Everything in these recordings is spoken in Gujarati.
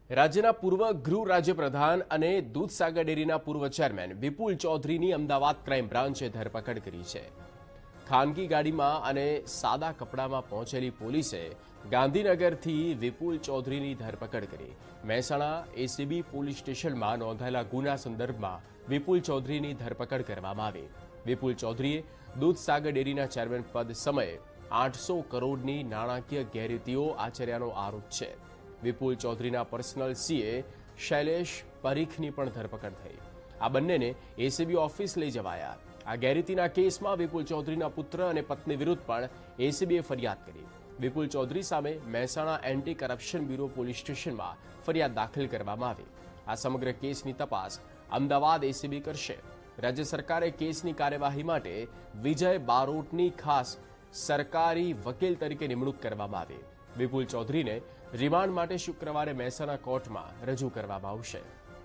રાજ્યના પૂર્વ ગૃહ રાજ્યપ્રધાન અને દૂધસાગર ડેરીના પૂર્વ ચેરમેન વિપુલ ચૌધરીની અમદાવાદ ક્રાઇમ બ્રાન્ચે ધરપકડ કરી છે। ખાનગી ગાડીમાં અને સાદા કપડામાં પહોંચેલી પોલીસે ગાંધીનગરથી વિપુલ ચૌધરીની ધરપકડ કરી। મહેસાણા એસીબી પોલીસ સ્ટેશનમાં નોંધાયેલા ગુના સંદર્ભમાં વિપુલ ચૌધરીની ધરપકડ કરવામાં આવી। વિપુલ ચૌધરીએ દૂધસાગર ડેરીના ચેરમેન પદ સમયે 800 કરોડની નાણાકીય ગેરરીતિઓ આચર્યાનો આરોપ છે। વિપુલ ચૌધરીના પર્સનલ સીએ શૈલેષ પરીખની પણ ધરપકડ થઈ। આ બંનેને એસીબી ઓફિસ લઈ જવાયા। આ ગેરરીતિના કેસમાં વિપુલ ચૌધરીના પુત્ર અને પત્ની વિરુદ્ધ પણ એસીબીએ ફરિયાદ કરી। વિપુલ ચૌધરી સામે Mehsana anti corruption bureau police સ્ટેશનમાં ફરિયાદ દાખલ કરવામાં આવી। આ સમગ્ર કેસની તપાસ અમદાવાદ એસીબી કરશે। રાજ્ય સરકારે કેસની કાર્યવાહી માટે વિજય બારોટની ખાસ સરકારી વકીલ તરીકે નિમણૂક કરવામાં આવી। વિપુલ ચૌધરીને રિમાન્ડ માટે શુક્રવારે મહેસાણા કોર્ટમાં રજૂ કરવામાં આવશે।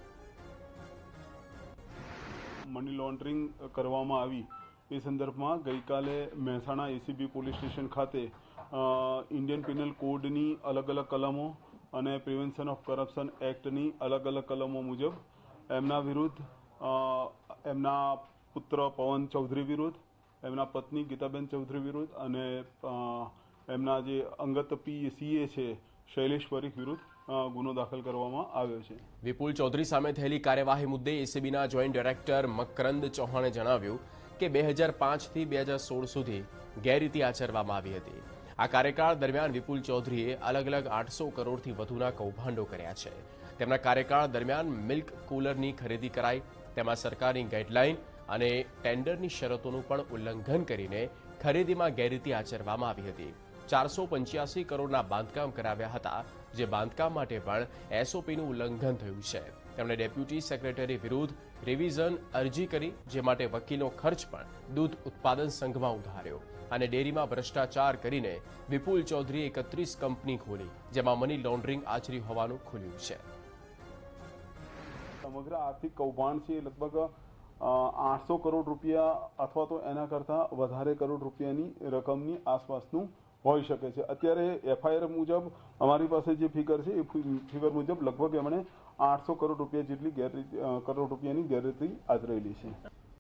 મની લોન્ડરિંગ કરવામાં આવી એ સંદર્ભમાં ગઈકાલે મહેસાણા એસીબી પોલીસ સ્ટેશન ખાતે ઇન્ડિયન પિનલ કોડની અલગ અલગ કલમો અને પ્રિવેન્શન ઓફ કરપ્શન એક્ટની અલગ અલગ કલમો મુજબ એમના વિરુદ્ધ એમના પુત્ર પવન ચૌધરી વિરુદ્ધ, એમના પત્ની ગીતાબેન ચૌધરી વિરુદ્ધ અને એમના જે અંગત સીએ છે શૈલેષ પરીખ વિરુદ્ધ ગુનો દાખલ કરવામાં આવ્યો છે। વિપુલ ચૌધરી સામે થયેલી કાર્યવાહી મુદ્દે એસીબીના જોઈન્ટ ડાયરેક્ટર મકરંદ ચૌહાણે જણાવ્યું કે 2005થી 2016 સુધી ગેરરીતિ આચરવામાં આવી હતી। આ કાર્યકાળ દરમિયાન વિપુલ ચૌધરીએ અલગ અલગ 800 કરોડથી વધુના કૌભાંડો કર્યા છે। તેમના કાર્યકાળ દરમિયાન મિલ્ક કુલરની ખરીદી કરાઈ, તેમાં સરકારની ગાઈડલાઈન અને ટેન્ડરની શરતોનું પણ ઉલ્લંઘન કરીને ખરીદીમાં ગેરરીતિ આચરવામાં આવી હતી। 485 કરોડના બાંધકામ કરાવ્યા હતા, જે બાંધકામ માટે પણ એસઓપીનું ઉલ્લંઘન થયું છે। તેમણે ડેપ્યુટી સેક્રેટરી વિરુદ્ધ રિવિઝન અરજી કરી, જે માટે વકીલનો ખર્ચ પણ દૂધ ઉત્પાદન સંઘમાં ઉધાર્યો અને ડેરીમાં ભ્રષ્ટાચાર કરીને વિપુલ ચૌધરીએ 31 કંપની ખોલી, જેમાં મની લોન્ડરિંગ આચર્યું હોવાનું ખુલ્યું છે। સમગ્ર આર્થિક કૌભાંડ છે લગભગ 800 કરોડ રૂપિયા અથવા તો એના કરતાં વધારે કરોડ રૂપિયાની રકમની આસપાસનું હોઈ શકે છે। અત્યારે એફઆઈઆર મુજબ અમારી પાસે જે ફિગર છે એ ફિગર મુજબ લગભગ એમણે 800 કરોડ રૂપિયા જેટલી કરોડ રૂપિયાની ગેરરીતિ આચરેલી છે।